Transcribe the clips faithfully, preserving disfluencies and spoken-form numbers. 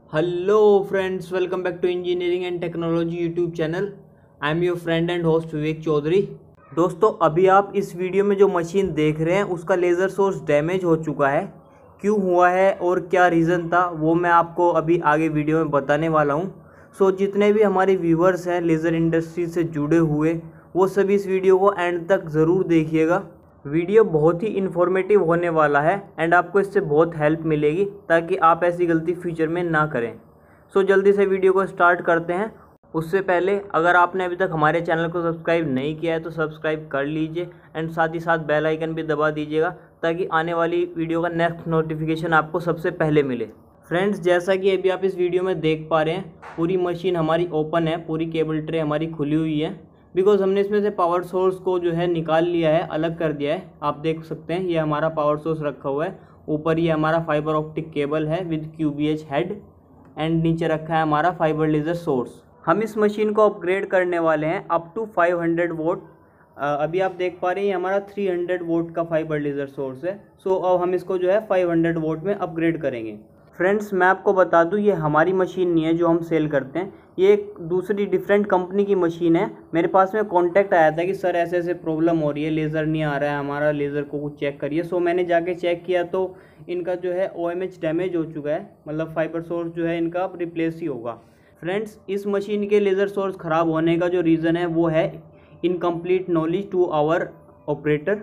Hello friends, welcome back to engineering and technology YouTube channel. I am your friend and host Vivek Chaudhary. दोस्तों, अभी आप इस video में जो मशीन देख रहे हैं उसका लेज़र सोर्स डैमेज हो चुका है। क्यों हुआ है और क्या रीज़न था वो मैं आपको अभी आगे वीडियो में बताने वाला हूँ। सो जितने भी हमारे व्यूवर्स हैं लेज़र इंडस्ट्री से जुड़े हुए, वो सभी इस वीडियो को एंड तक ज़रूर देखिएगा। वीडियो बहुत ही इन्फॉर्मेटिव होने वाला है एंड आपको इससे बहुत हेल्प मिलेगी ताकि आप ऐसी गलती फ्यूचर में ना करें। सो जल्दी से वीडियो को स्टार्ट करते हैं। उससे पहले अगर आपने अभी तक हमारे चैनल को सब्सक्राइब नहीं किया है तो सब्सक्राइब कर लीजिए एंड साथ ही साथ बेल आइकन भी दबा दीजिएगा ताकि आने वाली वीडियो का नेक्स्ट नोटिफिकेशन आपको सबसे पहले मिले। फ्रेंड्स, जैसा कि अभी आप इस वीडियो में देख पा रहे हैं, पूरी मशीन हमारी ओपन है, पूरी केबल ट्रे हमारी खुली हुई है बिकॉज हमने इसमें से पावर सोर्स को जो है निकाल लिया है, अलग कर दिया है। आप देख सकते हैं ये हमारा पावर सोर्स रखा हुआ है, ऊपर ये हमारा फाइबर ऑप्टिक केबल है विद क्यूबीएच हेड एंड नीचे रखा है हमारा फाइबर लेज़र सोर्स। हम इस मशीन को अपग्रेड करने वाले हैं up to five hundred watt. अभी आप देख पा रहे हैं ये हमारा थ्री हंड्रेड वोट का फाइबर लेज़र सोर्स है। सो so, अब हम इसको जो है फाइव हंड्रेड वोट में अपग्रेड करेंगे। फ्रेंड्स, मैं आपको बता दूं ये हमारी मशीन नहीं है जो हम सेल करते हैं, ये एक दूसरी डिफरेंट कंपनी की मशीन है। मेरे पास में कांटेक्ट आया था कि सर ऐसे ऐसे प्रॉब्लम हो रही है, लेज़र नहीं आ रहा है हमारा, लेज़र को कुछ चेक करिए। सो मैंने जाके चेक किया तो इनका जो है ओ एम एच डैमेज हो चुका है, मतलब फाइबर सोर्स जो है इनका अब रिप्लेस ही होगा। फ्रेंड्स, इस मशीन के लेज़र सोर्स ख़राब होने का जो रीज़न है वो है incomplete knowledge to our operator.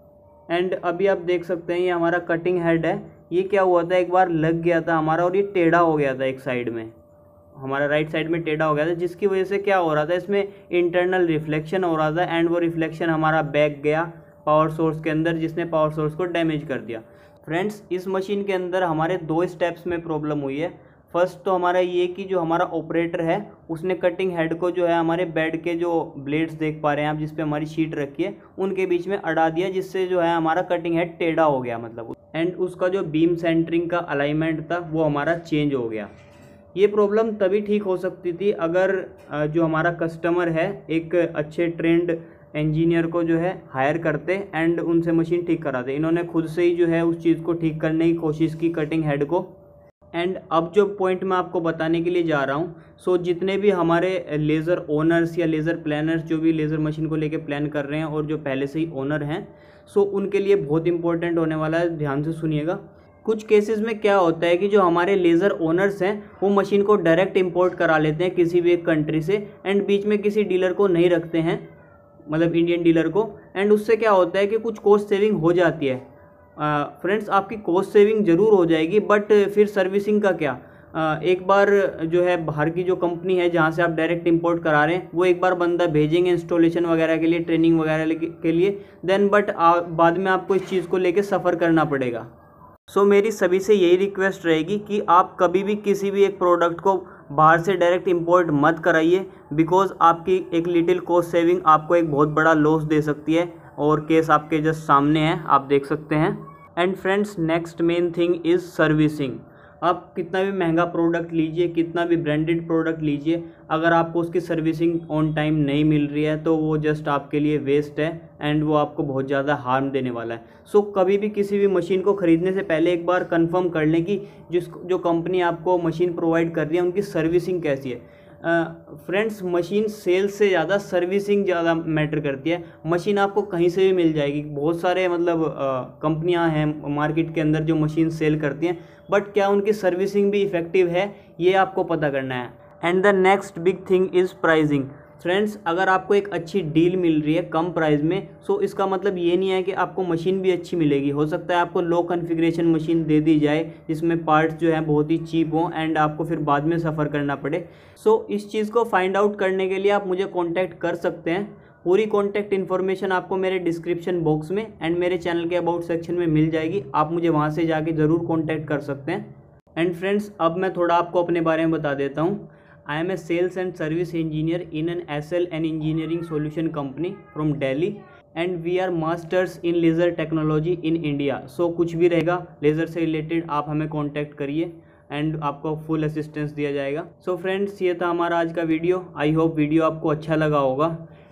And अभी आप देख सकते हैं ये हमारा कटिंग हेड है। ये क्या हुआ था, एक बार लग गया था हमारा और ये टेढ़ा हो गया था, एक साइड में हमारा राइट साइड में टेढ़ा हो गया था, जिसकी वजह से क्या हो रहा था इसमें इंटरनल रिफ्लेक्शन हो रहा था एंड वो रिफ्लेक्शन हमारा बैक गया पावर सोर्स के अंदर, जिसने पावर सोर्स को डैमेज कर दिया। फ्रेंड्स, इस मशीन के अंदर हमारे दो स्टेप्स में प्रॉब्लम हुई है। फर्स्ट तो हमारा ये कि जो हमारा ऑपरेटर है उसने कटिंग हेड को जो है हमारे बेड के जो ब्लेड्स देख पा रहे हैं आप, जिस पे हमारी शीट रखी है, उनके बीच में अड़ा दिया, जिससे जो है हमारा कटिंग हेड टेढ़ा हो गया मतलब। एंड उसका जो बीम सेंटरिंग का अलाइनमेंट था वो हमारा चेंज हो गया। ये प्रॉब्लम तभी ठीक हो सकती थी अगर जो हमारा कस्टमर है एक अच्छे ट्रेंड इंजीनियर को जो है हायर करते एंड उनसे मशीन ठीक कराते। इन्होंने खुद से ही जो है उस चीज़ को ठीक करने की कोशिश की, कटिंग हेड को। एंड अब जो पॉइंट मैं आपको बताने के लिए जा रहा हूँ, सो जितने भी हमारे लेज़र ओनर्स या लेज़र प्लानर्स जो भी लेज़र मशीन को लेके प्लान कर रहे हैं और जो पहले से ही ओनर हैं, सो उनके लिए बहुत इंपॉर्टेंट होने वाला है, ध्यान से सुनिएगा। कुछ केसेस में क्या होता है कि जो हमारे लेज़र ओनर्स हैं वो मशीन को डायरेक्ट इंपोर्ट करा लेते हैं किसी भी एक कंट्री से एंड बीच में किसी डीलर को नहीं रखते हैं, मतलब इंडियन डीलर को। एंड उससे क्या होता है कि कुछ कॉस्ट सेविंग हो जाती है। फ्रेंड्स uh, आपकी कॉस्ट सेविंग ज़रूर हो जाएगी, बट फिर सर्विसिंग का क्या। uh, एक बार जो है बाहर की जो कंपनी है जहाँ से आप डायरेक्ट इंपोर्ट करा रहे हैं, वो एक बार बंदा भेजेंगे इंस्टॉलेशन वगैरह के लिए, ट्रेनिंग वगैरह के लिए, देन बट बाद में आपको इस चीज़ को लेके सफ़र करना पड़ेगा। सो so, मेरी सभी से यही रिक्वेस्ट रहेगी कि आप कभी भी किसी भी एक प्रोडक्ट को बाहर से डायरेक्ट इंपोर्ट मत कराइए, बिकॉज आपकी एक लिटिल कॉस्ट सेविंग आपको एक बहुत बड़ा लॉस दे सकती है, और केस आपके जस्ट सामने है, आप देख सकते हैं। And friends, next main thing is servicing. आप कितना भी महंगा प्रोडक्ट लीजिए, कितना भी ब्रांडेड प्रोडक्ट लीजिए, अगर आपको उसकी सर्विसिंग ऑन टाइम नहीं मिल रही है तो वो जस्ट आपके लिए वेस्ट है एंड वो आपको बहुत ज़्यादा हार्म देने वाला है। सो so, कभी भी किसी भी मशीन को ख़रीदने से पहले एक बार कंफर्म कर लें कि जिस जो कंपनी आपको मशीन प्रोवाइड कर रही है उनकी सर्विसिंग कैसी है। फ्रेंड्स, मशीन सेल्स से ज़्यादा सर्विसिंग ज़्यादा मैटर करती है। मशीन आपको कहीं से भी मिल जाएगी, बहुत सारे मतलब कंपनियां हैं मार्केट के अंदर जो मशीन सेल करती हैं, बट क्या उनकी सर्विसिंग भी इफ़ेक्टिव है ये आपको पता करना है। And the next big thing is pricing. Friends, अगर आपको एक अच्छी डील मिल रही है कम प्राइस में, सो इसका मतलब ये नहीं है कि आपको मशीन भी अच्छी मिलेगी। हो सकता है आपको लो कॉन्फ़िगरेशन मशीन दे दी जाए जिसमें पार्ट्स जो है बहुत ही चीप हों एंड आपको फिर बाद में सफ़र करना पड़े। सो so, इस चीज़ को फाइंड आउट करने के लिए आप मुझे कॉन्टैक्ट कर सकते हैं। पूरी कॉन्टैक्ट इन्फॉर्मेशन आपको मेरे डिस्क्रिप्शन बॉक्स में एंड मेरे चैनल के अबाउट सेक्शन में मिल जाएगी, आप मुझे वहाँ से जाके ज़रूर कॉन्टैक्ट कर सकते हैं। एंड फ्रेंड्स, अब मैं थोड़ा आपको अपने बारे में बता देता हूँ। I am a sales and service engineer in an S L and engineering solution company from Delhi and we are masters in laser technology in India. So कुछ भी रहेगा लेज़र से रिलेटेड आप हमें कांटेक्ट करिए एंड आपको full assistance दिया जाएगा। सो so फ्रेंड्स, ये था हमारा आज का वीडियो। आई होप वीडियो आपको अच्छा लगा होगा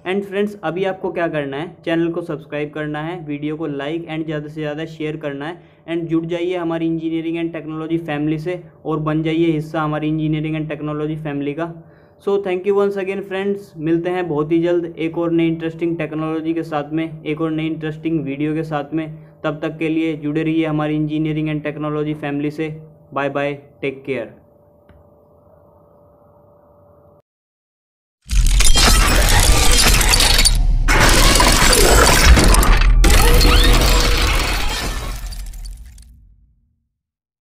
एंड फ्रेंड्स अभी आपको क्या करना है, चैनल को सब्सक्राइब करना है, वीडियो को लाइक एंड ज़्यादा से ज़्यादा शेयर करना है एंड जुड़ जाइए हमारी इंजीनियरिंग एंड टेक्नोलॉजी फैमिली से और बन जाइए हिस्सा हमारी इंजीनियरिंग एंड टेक्नोलॉजी फैमिली का। So thank you once again friends, मिलते हैं बहुत ही जल्द एक और नई इंटरेस्टिंग टेक्नोलॉजी के साथ में, एक और नई इंटरेस्टिंग वीडियो के साथ में। तब तक के लिए जुड़े रहिए हमारी इंजीनियरिंग एंड टेक्नोलॉजी फैमिली से। Bye bye, take care.